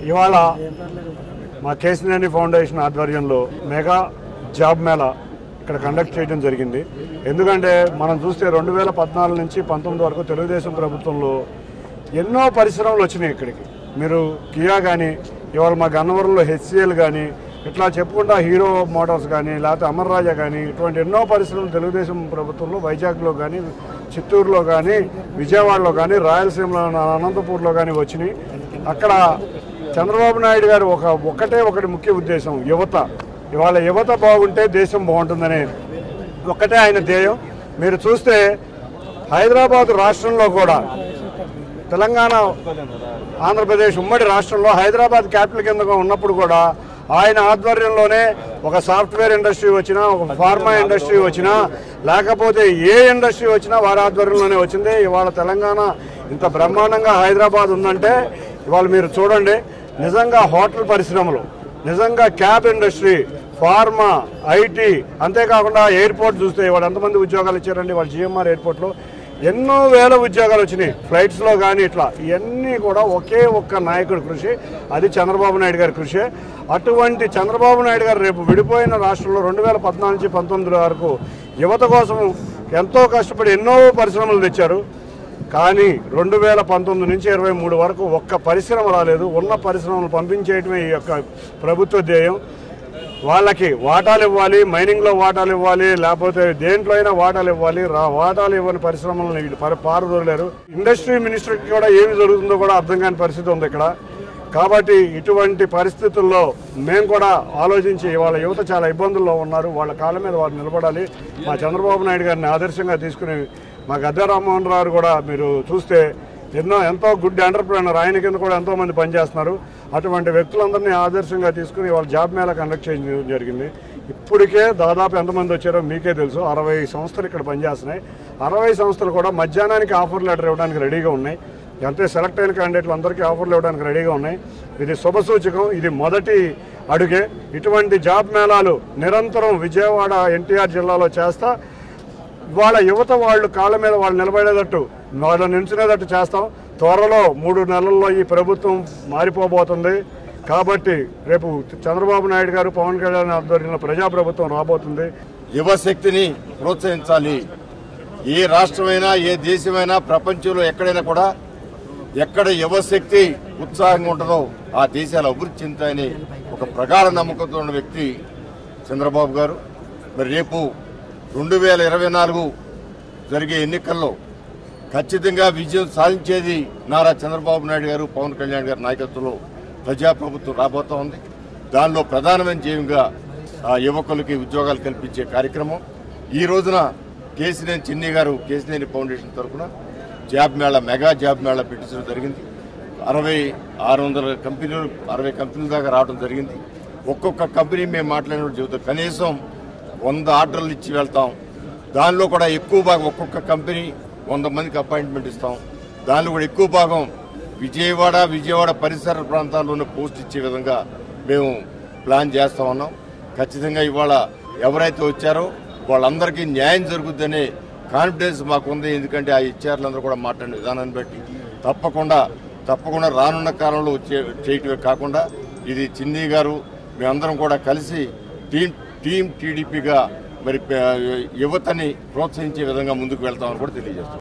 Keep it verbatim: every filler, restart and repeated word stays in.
ఇవాళ మా కేసినేని ఫౌండేషన్ ఆధ్వర్యంలో మెగా జాబ్ మేళా ఇక్కడ కండక్ట్ చేయడం జరిగింది. ఎందుకంటే మనం చూస్తే రెండు వేల పద్నాలుగు నుంచి పంతొమ్మిది వరకు తెలుగుదేశం ప్రభుత్వంలో ఎన్నో పరిశ్రమలు వచ్చినాయి ఇక్కడికి. మీరు కియా కానీ, ఇవాళ మా గన్నవరంలో హెచ్సిఎల్ కానీ, ఇట్లా చెప్పుకుంటా హీరో మోటార్స్ కానీ, లేకపోతే అమర్ రాజా కానీ, ఇటువంటి ఎన్నో పరిశ్రమలు తెలుగుదేశం ప్రభుత్వంలో వైజాగ్లో కానీ, చిత్తూరులో కానీ, విజయవాడలో కానీ, రాయలసీమలో, అనంతపూర్లో కానీ వచ్చినాయి. అక్కడ చంద్రబాబు నాయుడు గారు ఒక ఒక్కటే ఒకటి ముఖ్య ఉద్దేశం, యువత. ఇవాళ యువత బాగుంటే దేశం బాగుంటుందనే ఒక్కటే ఆయన ధ్యేయం. మీరు చూస్తే హైదరాబాద్ రాష్ట్రంలో కూడా, తెలంగాణ ఆంధ్రప్రదేశ్ ఉమ్మడి రాష్ట్రంలో హైదరాబాద్ క్యాపిటల్ కిందగా ఉన్నప్పుడు కూడా ఆయన ఆధ్వర్యంలోనే ఒక సాఫ్ట్వేర్ ఇండస్ట్రీ వచ్చినా, ఒక ఫార్మా ఇండస్ట్రీ వచ్చినా, లేకపోతే ఏ ఇండస్ట్రీ వచ్చినా వారి ఆధ్వర్యంలోనే వచ్చింది. ఇవాళ తెలంగాణ ఇంత బ్రహ్మాండంగా హైదరాబాద్ ఉందంటే ఇవాళ మీరు చూడండి. నిజంగా హోటల్ పరిశ్రమలు, నిజంగా క్యాబ్ ఇండస్ట్రీ, ఫార్మా, ఐటీ, అంతేకాకుండా ఎయిర్పోర్ట్ చూస్తే ఇవాళ ఎంతమంది ఉద్యోగాలు ఇచ్చారండి. వాళ్ళ జిఎంఆర్ ఎయిర్పోర్ట్లో ఎన్నో వేల ఉద్యోగాలు వచ్చినాయి, ఫ్లైట్స్లో కానీ. ఇట్లా ఇవన్నీ కూడా ఒకే ఒక్క నాయకుడి కృషి, అది చంద్రబాబు నాయుడు గారి కృషి. అటువంటి చంద్రబాబు నాయుడు గారు రేపు విడిపోయిన రాష్ట్రంలో రెండు వేల పద్నాలుగు నుంచి పంతొమ్మిది వరకు యువత కోసం ఎంతో కష్టపడి ఎన్నో పరిశ్రమలు తెచ్చారు. కానీ రెండు వేల పంతొమ్మిది నుంచి ఇరవై మూడు వరకు ఒక్క పరిశ్రమ రాలేదు. ఉన్న పరిశ్రమలు పంపించేయటమే ఈ యొక్క ప్రభుత్వ ధ్యేయం. వాళ్ళకి వాటాలు ఇవ్వాలి, మైనింగ్లో వాటాలు ఇవ్వాలి, లేకపోతే దేంట్లో అయినా వాటాలు ఇవ్వాలి. రా వాటాలు ఇవ్వని పరిశ్రమలను వీళ్ళు పారదోలేరు. ఇండస్ట్రీ మినిస్టర్కి కూడా ఏమి జరుగుతుందో కూడా అర్థం కాని పరిస్థితి ఉంది ఇక్కడ. కాబట్టి ఇటువంటి పరిస్థితుల్లో మేము కూడా ఆలోచించి, వాళ్ళ యువత చాలా ఇబ్బందుల్లో ఉన్నారు, వాళ్ళ కాళ్ళ మీద వాళ్ళు నిలబడాలి. మా చంద్రబాబు నాయుడు గారిని ఆదర్శంగా తీసుకుని, మా గద్దె రామ్మోహన్ రావు కూడా మీరు చూస్తే ఎన్నో ఎంతో గుడ్ ఎంటర్ప్రెన్యూర్, ఆయన కింద కూడా ఎంతోమంది పనిచేస్తున్నారు. అటువంటి వ్యక్తులందరినీ ఆదర్శంగా తీసుకుని వాళ్ళ జాబ్ మేళా కండక్ట్ చేయడం జరిగింది. ఇప్పటికే దాదాపు ఎంతమంది వచ్చారో మీకే తెలుసు. అరవై సంస్థలు ఇక్కడ పనిచేస్తున్నాయి. అరవై సంస్థలు కూడా మధ్యాహ్నానికి ఆఫర్ లెటర్ ఇవ్వడానికి రెడీగా ఉన్నాయి. అంటే సెలెక్ట్ అయిన క్యాండిడేట్లు అందరికీ ఆఫర్లు ఇవ్వడానికి రెడీగా ఉన్నాయి. ఇది శుభసూచకం, ఇది మొదటి అడుగే. ఇటువంటి జాబ్ మేళాలు నిరంతరం విజయవాడ ఎన్టీఆర్ జిల్లాలో చేస్తా వాళ్ళ యువత వాళ్ళు కాళ్ళ మీద వాళ్ళు నిలబడేటట్టు, వాళ్ళు నిల్చునేటట్టు చేస్తాం. త్వరలో మూడు నెలల్లో ఈ ప్రభుత్వం మారిపోబోతుంది. కాబట్టి రేపు చంద్రబాబు నాయుడు గారు, పవన్ కళ్యాణ్ ఆధ్వర్యంలో ప్రజాప్రభుత్వం రాబోతుంది. యువశక్తిని ప్రోత్సహించాలి. ఏ రాష్ట్రమైనా, ఏ దేశమైనా, ప్రపంచంలో ఎక్కడైనా కూడా ఎక్కడ యువశక్తి ఉత్సాహంగా ఉంటుందో ఆ దేశాలు అభివృద్ధి చెందుతాయని ఒక ప్రగాఢ నమ్మకంతో ఉన్న వ్యక్తి చంద్రబాబు గారు. మరి రేపు రెండు వేల ఇరవై నాలుగు జరిగే ఎన్నికల్లో ఖచ్చితంగా విజయం సాధించేది నారా చంద్రబాబు నాయుడు గారు, పవన్ కళ్యాణ్ గారి నాయకత్వంలో ప్రజాప్రభుత్వం రాబోతా ఉంది. దానిలో ప్రధానమైన ధ్యేయంగా యువకులకి ఉద్యోగాలు కల్పించే కార్యక్రమం. ఈ రోజున కేసినేని చిన్ని గారు కేసినేని ఫౌండేషన్ తరఫున job mela, mega job mela పెట్టించడం జరిగింది. అరవై ఆరు వందల కంపెనీలు అరవై కంపెనీల దాకా రావడం జరిగింది. ఒక్కొక్క కంపెనీ మేము మాట్లాడినప్పుడు చెబుతాం, కనీసం వంద ఆర్డర్లు ఇచ్చి వెళ్తాం. దానిలో కూడా ఎక్కువ భాగం ఒక్కొక్క కంపెనీ వంద మందికి అపాయింట్మెంట్ ఇస్తాం. దానిలో కూడా ఎక్కువ భాగం విజయవాడ విజయవాడ పరిసర ప్రాంతాల్లోనే పోస్ట్ ఇచ్చే విధంగా మేము ప్లాన్ చేస్తా ఉన్నాం. ఖచ్చితంగా ఇవాళ ఎవరైతే వచ్చారో వాళ్ళందరికీ న్యాయం జరుగుద్దనే కాన్ఫిడెన్స్ మాకుంది. ఎందుకంటే ఆ ఇచ్చారులందరూ కూడా మాట్లాడిన విధానాన్ని బట్టి తప్పకుండా తప్పకుండా రానున్న కాలంలో వచ్చే చేయటమే కాకుండా ఇది చిన్ని గారు మేమందరం కూడా కలిసి టీం టీం టీడీపీగా మరి యువతని ప్రోత్సహించే విధంగా ముందుకు వెళ్తామని కూడా తెలియజేస్తాం.